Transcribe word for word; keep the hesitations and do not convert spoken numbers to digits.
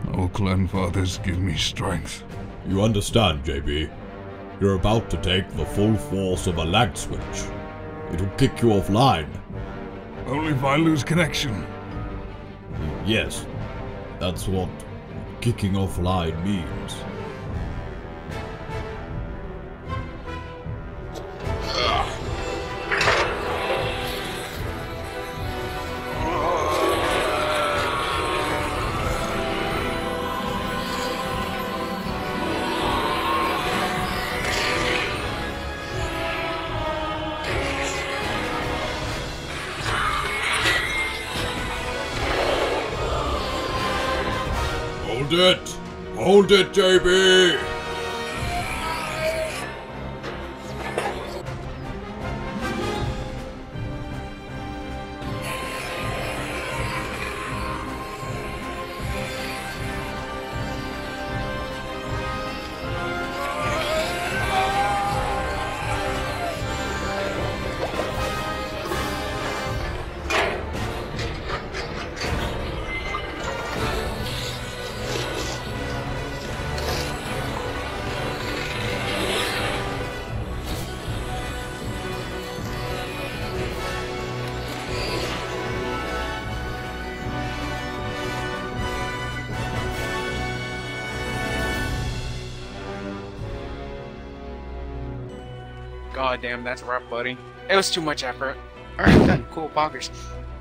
Oh, clan fathers, give me strength. You understand, J B. You're about to take the full force of a Lagswitch. It'll kick you offline. Only if I lose connection. Yes, that's what kicking offline means. Hold it! Hold it, J B! God damn, that's rough, buddy. It was too much effort. Alright, done. Cool, bonkers.